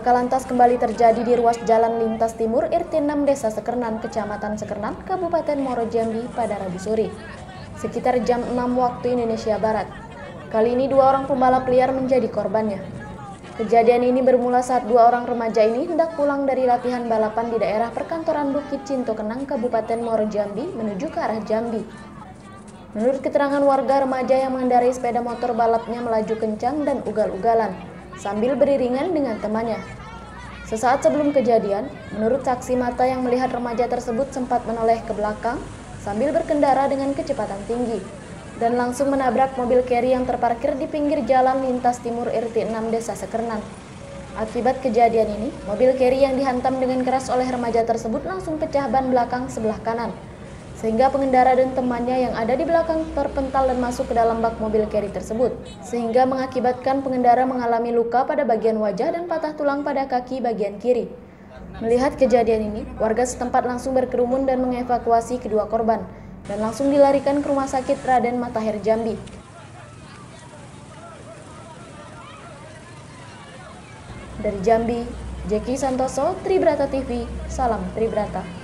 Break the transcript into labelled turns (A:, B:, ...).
A: Laka lantas kembali terjadi di ruas Jalan Lintas Timur RT 6 Desa Sekernan, Kecamatan Sekernan, Kabupaten Muaro Jambi pada Rabu sore, sekitar jam 6 waktu Indonesia Barat. Kali ini 2 orang pembalap liar menjadi korbannya. Kejadian ini bermula saat 2 orang remaja ini hendak pulang dari latihan balapan di daerah perkantoran Bukit Cinto Kenang, Kabupaten Muaro Jambi menuju ke arah Jambi. Menurut keterangan warga, remaja yang mengendarai sepeda motor balapnya melaju kencang dan ugal-ugalan sambil beriringan dengan temannya. Sesaat sebelum kejadian, menurut saksi mata yang melihat remaja tersebut sempat menoleh ke belakang sambil berkendara dengan kecepatan tinggi dan langsung menabrak mobil carry yang terparkir di pinggir Jalan Lintas Timur RT 6 Desa Sekernan. Akibat kejadian ini, mobil carry yang dihantam dengan keras oleh remaja tersebut langsung pecah ban belakang sebelah kanan, sehingga pengendara dan temannya yang ada di belakang terpental dan masuk ke dalam bak mobil carry tersebut, sehingga mengakibatkan pengendara mengalami luka pada bagian wajah dan patah tulang pada kaki bagian kiri. Melihat kejadian ini, warga setempat langsung berkerumun dan mengevakuasi kedua korban, dan langsung dilarikan ke Rumah Sakit Raden Matahir Jambi. Dari Jambi, Jeki Santoso, Tribrata TV, salam Tribrata.